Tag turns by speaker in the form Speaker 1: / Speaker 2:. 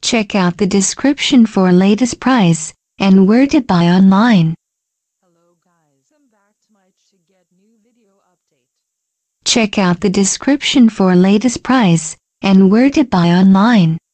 Speaker 1: Check out the description for latest price and where to buy online.
Speaker 2: Hello guys, welcome back to my to get new video update.
Speaker 1: Check out the description for latest price and where to buy online.